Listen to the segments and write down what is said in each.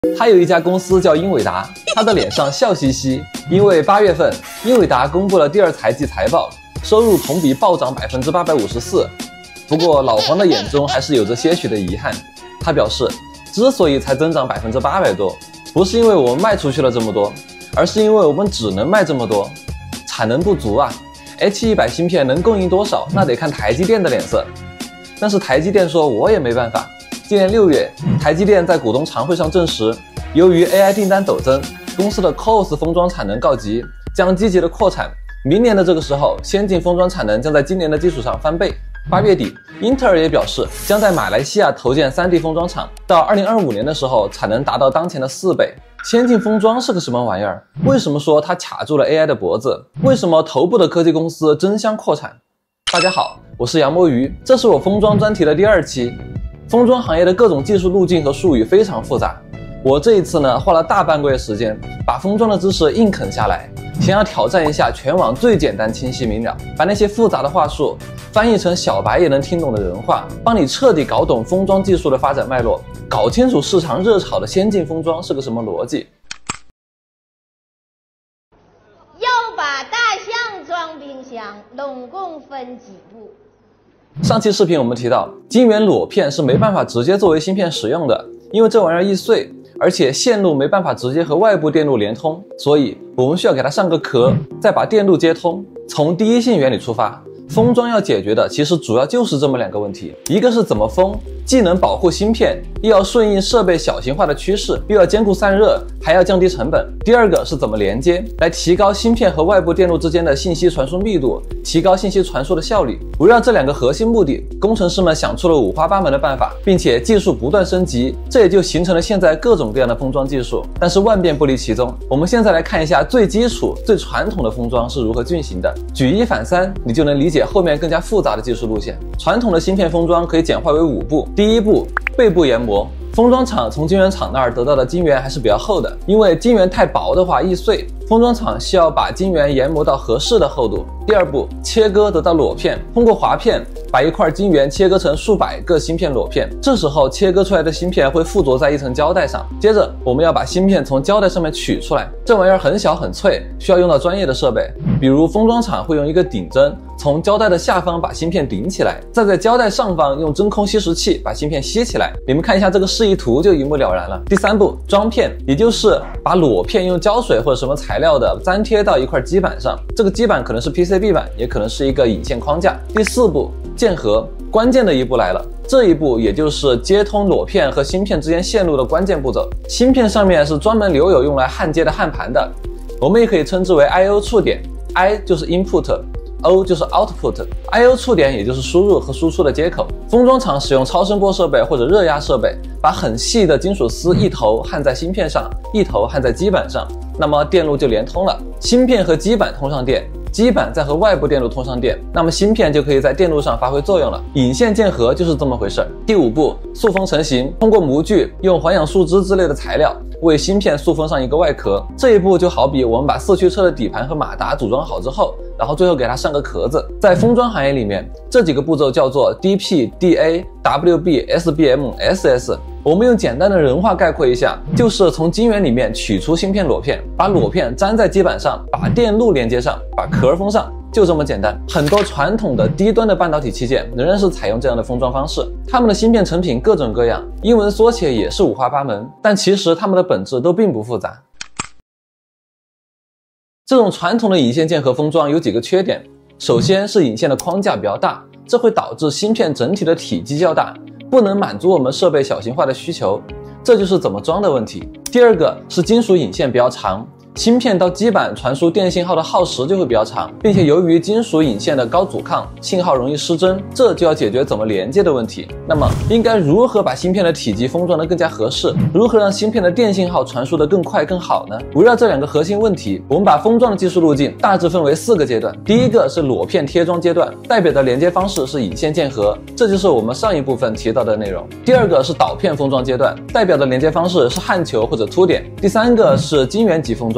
还有一家公司叫英伟达，他的脸上笑嘻嘻，因为8月份英伟达公布了第2财季财报，收入同比暴涨854%。不过老黄的眼中还是有着些许的遗憾，他表示，之所以才增长800多，不是因为我们卖出去了这么多，而是因为我们只能卖这么多，产能不足啊。H100芯片能供应多少，那得看台积电的脸色。但是台积电说，我也没办法。今年6月，台积电在股东常会上证实，由于 AI 订单陡增，公司的 CoWoS 封装产能告急，将积极的扩产。明年的这个时候，先进封装产能将在今年的基础上翻倍。8月底，英特尔也表示将在马来西亚投建3D 封装厂，到2025年的时候，产能达到当前的4倍。先进封装是个什么玩意儿？为什么说它卡住了 AI 的脖子？为什么头部的科技公司争相扩产？大家好，我是杨摸鱼，这是我封装专题的第2期。封装行业的各种技术路径和术语非常复杂，我这一次呢花了大半个月时间，把封装的知识硬啃下来，想要挑战一下全网最简单、清晰明了，把那些复杂的话术翻译成小白也能听懂的人话，帮你彻底搞懂封装技术的发展脉络，搞清楚市场热炒的先进封装是个什么逻辑。 要把大象装冰箱，拢共分几步？ 上期视频我们提到，晶圆裸片是没办法直接作为芯片使用的，因为这玩意儿易碎，而且线路没办法直接和外部电路连通，所以我们需要给它上个壳，再把电路接通。从第一性原理出发，封装要解决的其实主要就是这么2个问题，一个是怎么封，既能保护芯片，又要顺应设备小型化的趋势，又要兼顾散热，还要降低成本。第2个是怎么连接，来提高芯片和外部电路之间的信息传输密度，提高信息传输的效率。围绕这2个核心目的，工程师们想出了5花8门的办法，并且技术不断升级，这也就形成了现在各种各样的封装技术。但是万变不离其宗，我们现在来看一下最基础、最传统的封装是如何运行的。举1反3，你就能理解后面更加复杂的技术路线。传统的芯片封装可以简化为5步。第1步，背部研磨。封装厂从晶圆厂那儿得到的晶圆还是比较厚的，因为晶圆太薄的话易碎，封装厂需要把晶圆研磨到合适的厚度。第2步，切割得到裸片，通过划片把一块晶圆切割成数百个芯片裸片，这时候切割出来的芯片会附着在一层胶带上。接着我们要把芯片从胶带上面取出来，这玩意儿很小很脆，需要用到专业的设备，比如封装厂会用一个顶针从胶带的下方把芯片顶起来，再在胶带上方用真空吸食器把芯片吸起来。你们看一下这个示意图就一目了然了。第3步，装片，也就是把裸片用胶水或者什么材料的粘贴到一块基板上，这个基板可能是 PCB 板，也可能是一个引线框架。第4步，键合，关键的一步来了。这一步也就是接通裸片和芯片之间线路的关键步骤。芯片上面是专门留有用来焊接的焊盘的，我们也可以称之为 I/O 触点， I 就是 input，O 就是 output，I/O 触点也就是输入和输出的接口。封装厂使用超声波设备或者热压设备，把很细的金属丝一头焊在芯片上，一头焊在基板上，那么电路就连通了。芯片和基板通上电，基板再和外部电路通上电，那么芯片就可以在电路上发挥作用了。引线键合就是这么回事。第5步，塑封成型，通过模具用环氧树脂之类的材料为芯片塑封上一个外壳。这一步就好比我们把四驱车的底盘和马达组装好之后，然后最后给它上个壳子。在封装行业里面，这几个步骤叫做 DP、DA、WB、SBM、SS。我们用简单的人话概括一下，就是从晶圆里面取出芯片裸片，把裸片粘在基板上，把电路连接上，把壳封上，就这么简单。很多传统的低端的半导体器件仍然是采用这样的封装方式，它们的芯片成品各种各样，英文缩写也是5花8门，但其实它们的本质都并不复杂。这种传统的引线键合封装有几个缺点，首先是引线的框架比较大，这会导致芯片整体的体积较大，不能满足我们设备小型化的需求，这就是怎么装的问题。第2个是金属引线比较长，芯片到基板传输电信号的耗时就会比较长，并且由于金属引线的高阻抗，信号容易失真，这就要解决怎么连接的问题。那么应该如何把芯片的体积封装得更加合适？如何让芯片的电信号传输得更快更好呢？围绕这2个核心问题，我们把封装的技术路径大致分为4个阶段。第1个是裸片贴装阶段，代表的连接方式是引线键合，这就是我们上一部分提到的内容。第2个是导片封装阶段，代表的连接方式是焊球或者凸点。第3个是晶圆级封装，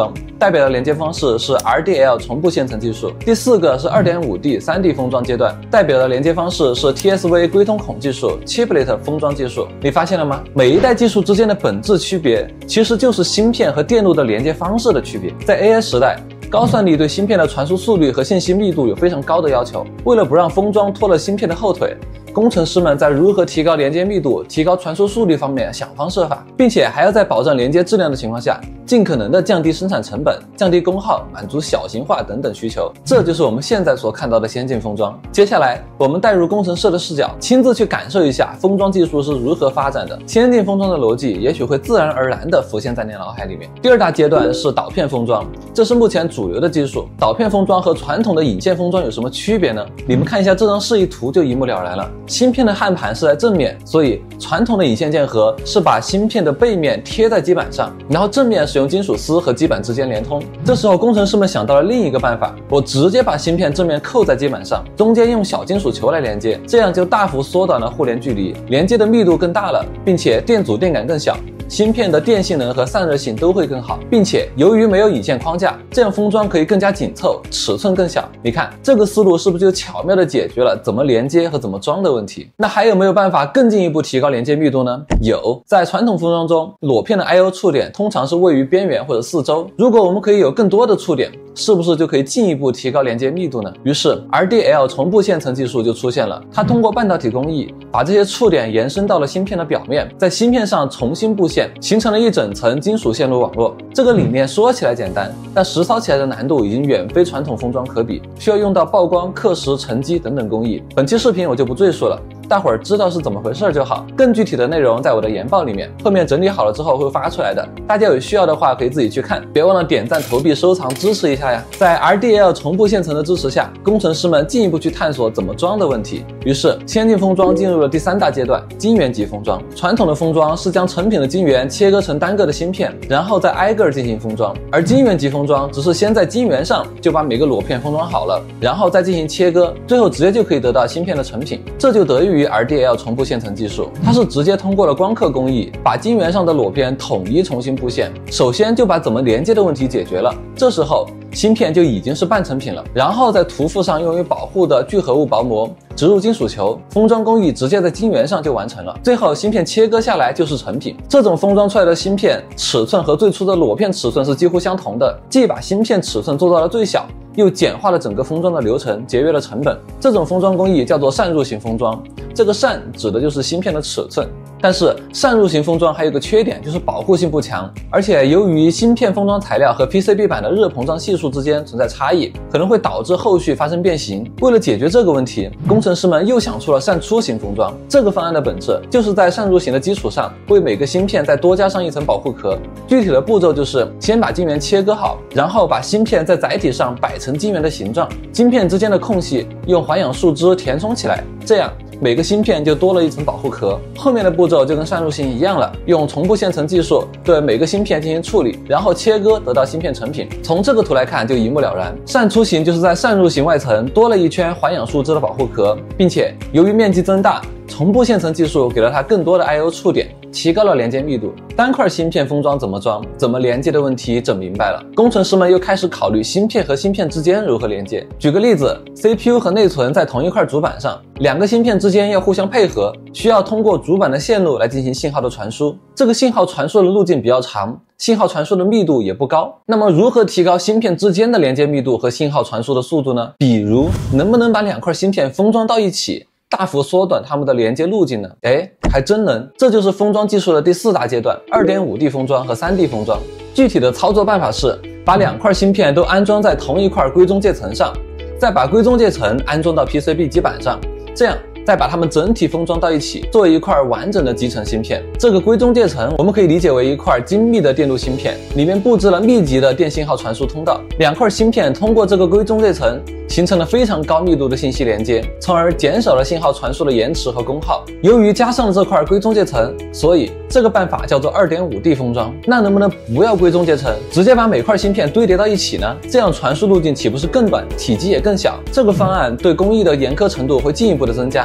装，代表的连接方式是 RDL 重步线程技术。第4个是 2.5D 3D 封装阶段，代表的连接方式是 TSV 硅通孔技术 Chiplet 封装技术。你发现了吗？每一代技术之间的本质区别，其实就是芯片和电路的连接方式的区别。在 AI 时代，高算力对芯片的传输速率和信息密度有非常高的要求。为了不让封装拖了芯片的后腿，工程师们在如何提高连接密度、提高传输速率方面想方设法，并且还要在保证连接质量的情况下，尽可能的降低生产成本、降低功耗，满足小型化等等需求。这就是我们现在所看到的先进封装。接下来，我们带入工程师的视角，亲自去感受一下封装技术是如何发展的。先进封装的逻辑也许会自然而然地浮现在你脑海里面。第2大阶段是导片封装，这是目前主流的技术。导片封装和传统的引线封装有什么区别呢？你们看一下这张示意图就一目了然了。芯片的焊盘是在正面，所以传统的引线键合是把芯片的背面贴在基板上，然后正面使用金属丝和基板之间连通。这时候工程师们想到了另一个办法，我直接把芯片正面扣在基板上，中间用小金属球来连接，这样就大幅缩短了互联距离，连接的密度更大了，并且电阻电感更小，芯片的电性能和散热性都会更好，并且由于没有引线框架，这样封装可以更加紧凑，尺寸更小。你看这个思路是不是就巧妙地解决了怎么连接和怎么装的问题？那还有没有办法更进一步提高连接密度呢？有，在传统封装中，裸片的 I/O 触点通常是位于边缘或者四周，如果我们可以有更多的触点，是不是就可以进一步提高连接密度呢？于是 RDL 重步线程技术就出现了，它通过半导体工艺把这些触点延伸到了芯片的表面，在芯片上重新布线，形成了一整层金属线路网络。这个理念说起来简单，但实操起来的难度已经远非传统封装可比，需要用到曝光、刻蚀、沉积等等工艺。本期视频我就不赘述了，大伙儿知道是怎么回事就好。更具体的内容在我的研报里面，后面整理好了之后会发出来的，大家有需要的话可以自己去看，别忘了点赞、投币、收藏，支持一下呀。在 RDL 重步线程的支持下，工程师们进一步去探索怎么装的问题。于是，先进封装进入了第3大阶段——晶圆级封装。传统的封装是将成品的晶圆切割成单个的芯片，然后再挨个进行封装，而晶圆级封装只是先在晶圆上就把每个裸片封装好了，然后再进行切割，最后直接就可以得到芯片的成品。这就得益于 RDL 重步线程技术，它是直接通过了光刻工艺，把晶圆上的裸片统一重新布线，首先就把怎么连接的问题解决了。这时候芯片就已经是半成品了，然后在涂覆上用于保护的聚合物薄膜植入金属球，封装工艺直接在晶圆上就完成了，最后芯片切割下来就是成品。这种封装出来的芯片尺寸和最初的裸片尺寸是几乎相同的，既把芯片尺寸做到了最小，又简化了整个封装的流程，节约了成本。这种封装工艺叫做散入型封装，这个散指的就是芯片的尺寸。但是散入型封装还有个缺点，就是保护性不强，而且由于芯片封装材料和 PCB 板的热膨胀系数之间存在差异，可能会导致后续发生变形。为了解决这个问题，工程师们又想出了散出型封装。这个方案的本质就是在散入型的基础上，为每个芯片再多加上一层保护壳。具体的步骤就是先把晶圆切割好，然后把芯片在载体上摆成晶圆的形状，晶片之间的空隙用环氧树脂填充起来，这样每个芯片就多了一层保护壳。后面的步骤就跟散入型一样了，用重步线程技术对每个芯片进行处理，然后切割得到芯片成品。从这个图来看就一目了然，散出型就是在散入型外层多了一圈环氧树脂的保护壳，并且由于面积增大，重步线程技术给了它更多的 I/O 触点，提高了连接密度。单块芯片封装怎么装、怎么连接的问题整明白了，工程师们又开始考虑芯片和芯片之间如何连接。举个例子， CPU 和内存在同一块主板上，两个芯片之间要互相配合，需要通过主板的线路来进行信号的传输。这个信号传输的路径比较长，信号传输的密度也不高。那么如何提高芯片之间的连接密度和信号传输的速度呢？比如能不能把两块芯片封装到一起，大幅缩短它们的连接路径呢？还真能。这就是封装技术的第4大阶段 2.5D 封装和 3D 封装。具体的操作办法是把两块芯片都安装在同一块硅中介层上，再把硅中介层安装到 PCB 基板上，这样再把它们整体封装到一起，做一块完整的集成芯片。这个硅中介层我们可以理解为一块精密的电路芯片，里面布置了密集的电信号传输通道。两块芯片通过这个硅中介层形成了非常高密度的信息连接，从而减少了信号传输的延迟和功耗。由于加上了这块硅中介层，所以这个办法叫做 2.5D 封装。那能不能不要硅中介层，直接把每块芯片堆叠到一起呢？这样传输路径岂不是更短，体积也更小？这个方案对工艺的严苛程度会进一步的增加。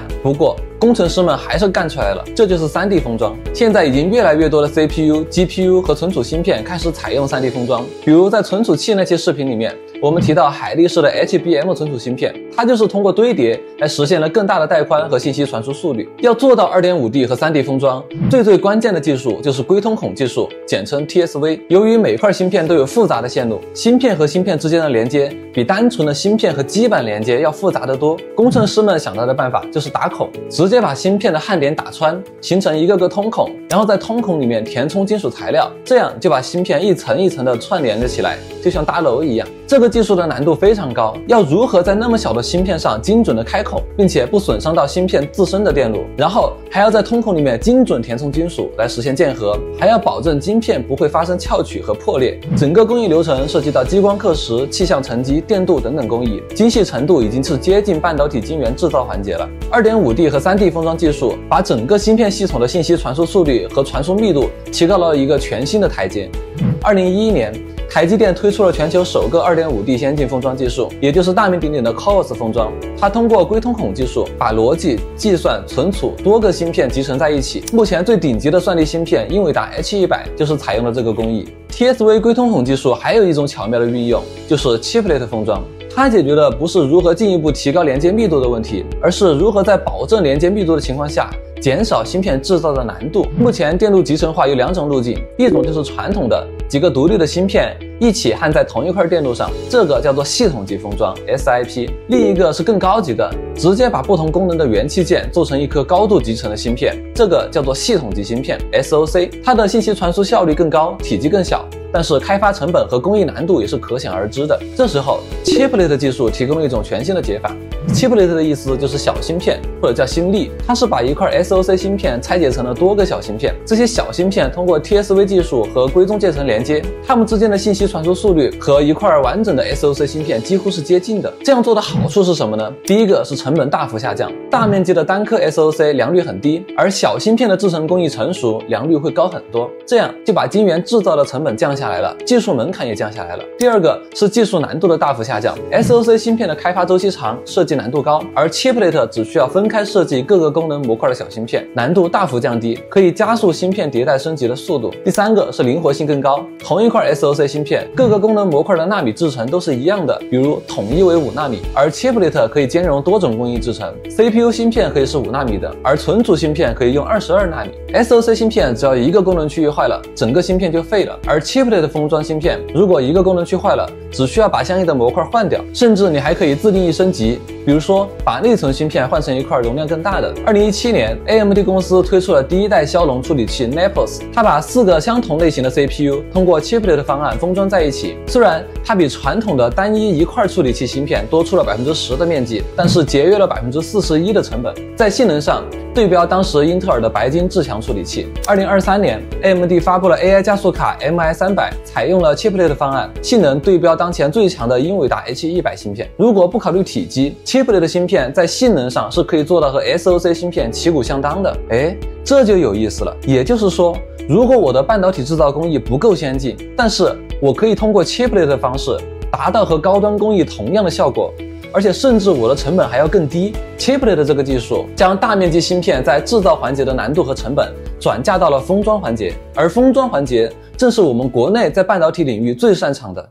不过工程师们还是干出来了，这就是 3D 封装。现在已经越来越多的 CPU、GPU 和存储芯片开始采用 3D 封装。比如在存储器那期视频里面，我们提到海力士的 HBM 存储芯片，它就是通过堆叠来实现了更大的带宽和信息传输速率。要做到 2.5D 和 3D 封装，最关键的技术就是硅通孔技术，简称 TSV。由于每块芯片都有复杂的线路，芯片和芯片之间的连接比单纯的芯片和基板连接要复杂得多。工程师们想到的办法就是打孔，直接把芯片的焊点打穿，形成一个个通孔，然后在通孔里面填充金属材料，这样就把芯片一层一层的串联了起来，就像搭楼一样。这个技术的难度非常高，要如何在那么小的芯片上精准的开孔，并且不损伤到芯片自身的电路，然后还要在通孔里面精准填充金属来实现键合，还要保证晶片不会发生翘曲和破裂。整个工艺流程涉及到激光刻蚀、气象沉积、电镀等等工艺，精细程度已经是接近半导体晶圆制造环节了。2.5D 和 3D 封装技术把整个芯片系统的信息传输速率和传输密度提高了一个全新的台阶。2011年，台积电推出了全球首个 2.5D 先进封装技术，也就是大名鼎鼎的 CoWoS 封装。它通过硅通孔技术，把逻辑、计算、存储多个芯片集成在一起。目前最顶级的算力芯片英伟达 H100就是采用了这个工艺。TSV 硅通孔技术还有一种巧妙的运用，就是 Chiplet 封装。它解决的不是如何进一步提高连接密度的问题，而是如何在保证连接密度的情况下减少芯片制造的难度。目前电路集成化有2种路径，一种就是传统的几个独立的芯片一起焊在同一块电路上，这个叫做系统级封装 SIP。另一个是更高级的，直接把不同功能的元器件做成一颗高度集成的芯片，这个叫做系统级芯片 SOC。它的信息传输效率更高，体积更小，但是开发成本和工艺难度也是可想而知的。这时候 Chiplet 技术提供了一种全新的解法。Chiplet 的意思就是小芯片，或者叫芯粒，它是把一块 SOC 芯片拆解成了多个小芯片，这些小芯片通过 TSV 技术和硅中介层连接，它们之间的信息传输速率和一块完整的 SOC 芯片几乎是接近的。这样做的好处是什么呢？第一个是成本大幅下降，大面积的单颗 SOC 良率很低，而小芯片的制程工艺成熟，良率会高很多，这样就把晶圆制造的成本降下来了，技术门槛也降下来了。第二个是技术难度的大幅下降， SOC 芯片的开发周期长，设计难度高，而 Chiplet 只需要分开设计各个功能模块的小芯片，难度大幅降低，可以加速芯片迭代升级的速度。第三个是灵活性更高，同一块 SOC 芯片，各个功能模块的纳米制程都是一样的，比如统一为5纳米，而 Chiplet 可以兼容多种工艺制程。CPU 芯片可以是5纳米的，而存储芯片可以用22纳米。SOC 芯片只要一个功能区域坏了，整个芯片就废了，而 Chiplet 封装芯片如果一个功能区坏了，只需要把相应的模块换掉，甚至你还可以自定义升级，比如说把内存芯片换成一块容量更大的。2017年 AMD 公司推出了第一代骁龙处理器 Naples， 它把4个相同类型的 CPU 通过 Chiplet 方案封装在一起，虽然它比传统的单一块处理器芯片多出了10%的面积，但是节约了41%的成本。在性能上对标当时英特尔的白金至强处理器。2023年 AMD 发布了 AI 加速卡 MI300， 采用了 Chiplet 方案，性能对标当前最强的英伟达 H100 芯片。如果不考虑体积， Chiplet 芯片在性能上是可以做到和 SOC 芯片旗鼓相当的。这就有意思了。也就是说，如果我的半导体制造工艺不够先进，但是我可以通过 Chiplet 的方式达到和高端工艺同样的效果，而且甚至我的成本还要更低。Chiplet 这个技术将大面积芯片在制造环节的难度和成本转嫁到了封装环节，而封装环节正是我们国内在半导体领域最擅长的。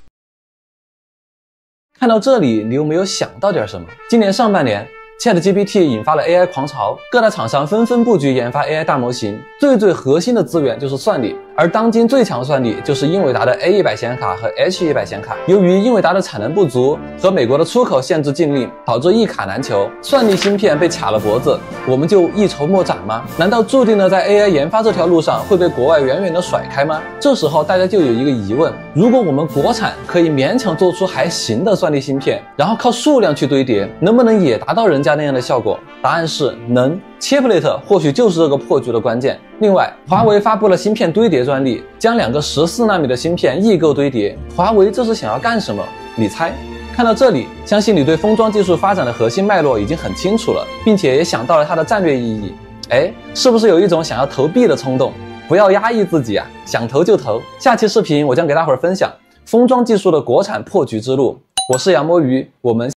看到这里，你有没有想到点什么？今年上半年ChatGPT 引发了 AI 狂潮，各大厂商纷纷布局研发 AI 大模型，最核心的资源就是算力，而当今最强算力就是英伟达的 A100 显卡和 H100 显卡。由于英伟达的产能不足和美国的出口限制禁令，导致一卡难求，算力芯片被卡了脖子，我们就一筹莫展吗？难道注定了在 AI 研发这条路上会被国外远远的甩开吗？这时候大家就有一个疑问，如果我们国产可以勉强做出还行的算力芯片，然后靠数量去堆叠，能不能也达到人家那样的效果？答案是能。Chiplet 或许就是这个破局的关键。另外，华为发布了芯片堆叠专利，将2个14纳米的芯片异构堆叠。华为这是想要干什么？你猜？看到这里，相信你对封装技术发展的核心脉络已经很清楚了，并且也想到了它的战略意义。是不是有一种想要投币的冲动？不要压抑自己啊，想投就投。下期视频我将给大伙儿分享封装技术的国产破局之路。我是杨摸鱼，我们